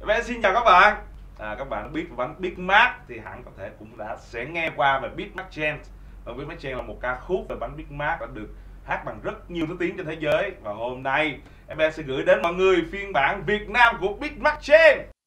Em xin chào các bạn. Các bạn biết bánh Big Mac thì hẳn có thể cũng sẽ nghe qua về Big Mac Jam. Và Big Mac Jam là một ca khúc về bánh Big Mac đã được hát bằng rất nhiều thứ tiếng trên thế giới. Và hôm nay em sẽ gửi đến mọi người phiên bản Việt Nam của Big Mac Jam.